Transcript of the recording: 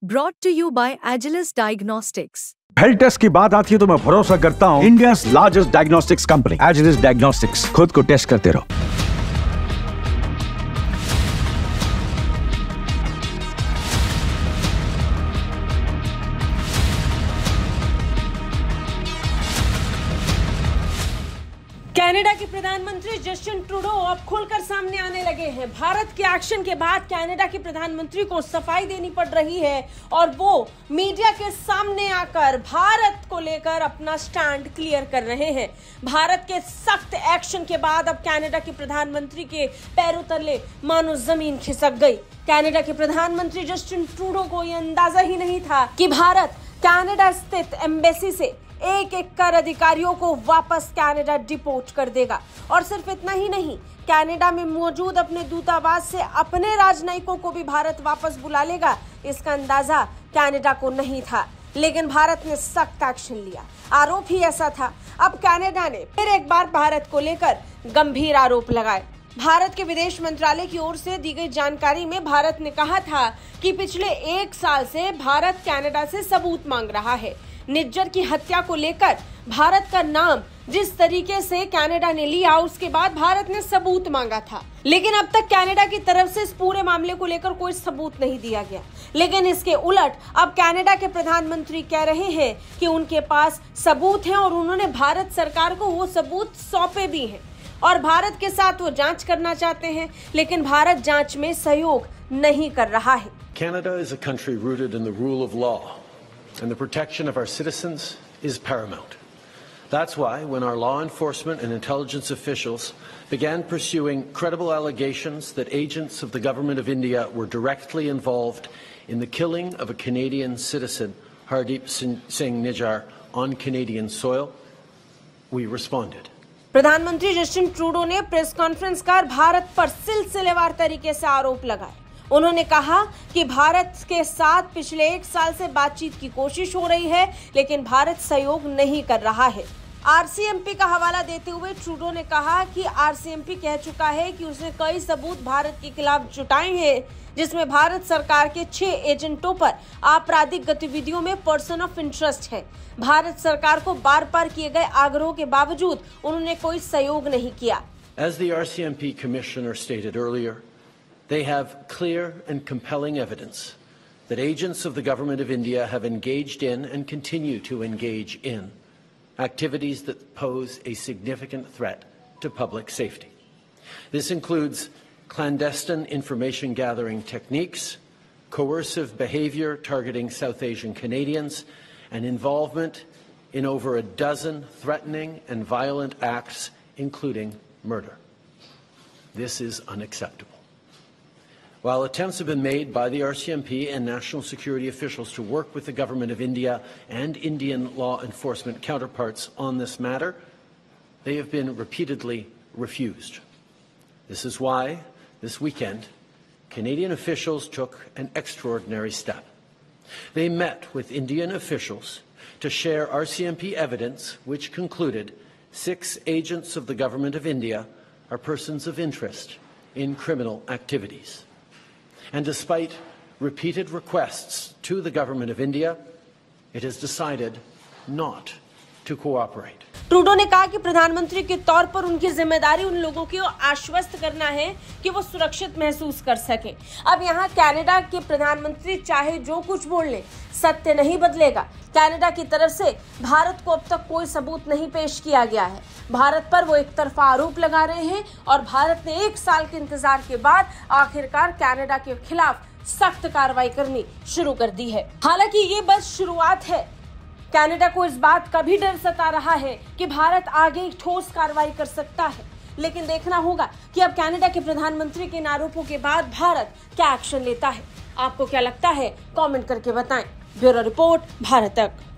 Brought to you by Agilus Diagnostics. Health test की बात आती है तो मैं भरोसा करता हूँ India largest diagnostics company Agilus Diagnostics. खुद को टेस्ट करते रहो। कनाडा के प्रधानमंत्री जस्टिन ट्रूडो अब खुलकर सामने आने लगे हैं। भारत के एक्शन के बाद कनाडा के प्रधानमंत्री को सफाई देनी पड़ रही है और वो मीडिया के सामने आकर भारत को लेकर अपना स्टैंड क्लियर कर रहे हैं। भारत के सख्त एक्शन के बाद अब कनाडा के प्रधानमंत्री के पैरों तले मानो जमीन खिसक गई। कनाडा के प्रधानमंत्री जस्टिन ट्रूडो को यह अंदाजा ही नहीं था कि भारत कनाडा स्थित एम्बेसी से एक एक कर अधिकारियों को वापस कनाडा डिपोर्ट कर देगा। और सिर्फ इतना ही नहीं, कनाडा में मौजूद अपने दूतावास से अपने राजनयिकों को भी भारत वापस बुला लेगा। इसका अंदाजा कनाडा को नहीं था, लेकिन भारत ने सख्त एक्शन लिया। आरोप ही ऐसा था। अब कनाडा ने फिर एक बार भारत को लेकर गंभीर आरोप लगाए। भारत के विदेश मंत्रालय की ओर से दी गई जानकारी में भारत ने कहा था कि पिछले एक साल से भारत कनाडा से सबूत मांग रहा है। निज्जर की हत्या को लेकर भारत का नाम जिस तरीके से कनाडा ने लिया, उसके बाद भारत ने सबूत मांगा था, लेकिन अब तक कनाडा की तरफ से इस पूरे मामले को लेकर कोई सबूत नहीं दिया गया। लेकिन इसके उलट अब कनाडा के प्रधानमंत्री कह रहे हैं कि उनके पास सबूत हैं और उन्होंने भारत सरकार को वो सबूत सौंपे भी हैं और भारत के साथ वो जांच करना चाहते हैं, लेकिन भारत जांच में सहयोग नहीं कर रहा है। Canada is a country rooted in the rule of law. And the protection of our citizens is paramount. That's why when our law enforcement and intelligence officials began pursuing credible allegations that agents of the government of India were directly involved in the killing of a Canadian citizen, Hardeep Singh Nijjar, on Canadian soil, we responded. प्रधानमंत्री Justin Trudeau ने press conference कर भारत पर सिलसिलेवार तरीके से आरोप लगाए। उन्होंने कहा कि भारत के साथ पिछले एक साल से बातचीत की कोशिश हो रही है, लेकिन भारत सहयोग नहीं कर रहा है। आरसीएमपी का हवाला देते हुए ट्रूडो ने कहा कि आरसीएमपी कह चुका है कि उसने कई सबूत भारत के खिलाफ जुटाए हैं, जिसमें भारत सरकार के 6 एजेंटों पर आपराधिक गतिविधियों में पर्सन ऑफ इंटरेस्ट है। भारत सरकार को बार बार किए गए आग्रहों के बावजूद उन्होंने कोई सहयोग नहीं किया। As the RCMP commissioner stated earlier, they have clear and compelling evidence that agents of the government of India have engaged in and continue to engage in activities that pose a significant threat to public safety. This includes clandestine information gathering techniques, coercive behavior targeting South Asian Canadians, and involvement in over a dozen threatening and violent acts, including murder. This is unacceptable. While attempts have been made by the RCMP and national security officials to work with the government of India and Indian law enforcement counterparts on this matter, they have been repeatedly refused. This is why, this weekend, Canadian officials took an extraordinary step. They met with Indian officials to share RCMP evidence which concluded 6 agents of the government of India are persons of interest in criminal activities. And despite repeated requests to the government of India, it has decided not to cooperate. Trudeau ने कहा कि प्रधानमंत्री के तौर पर उनकी जिम्मेदारी उन लोगों को आश्वस्त करना है कि वो सुरक्षित महसूस कर सके। अब यहाँ कनाडा के प्रधानमंत्री चाहे जो कुछ बोल ले, सत्य नहीं बदलेगा। कनाडा की तरफ से भारत को अब तक कोई सबूत नहीं पेश किया गया है। भारत पर वो एक तरफा आरोप लगा रहे हैं और भारत ने 1 साल के इंतजार के बाद आखिरकार कनाडा के खिलाफ सख्त कार्रवाई करनी शुरू कर दी है। हालांकि ये बस शुरुआत है। कनाडा को इस बात का भी डर सता रहा है कि भारत आगे ठोस कार्रवाई कर सकता है, लेकिन देखना होगा कि अब कनाडा के प्रधानमंत्री के इन आरोपों के बाद भारत क्या एक्शन लेता है। आपको क्या लगता है, कमेंट करके बताएं। ब्यूरो रिपोर्ट, भारत तक।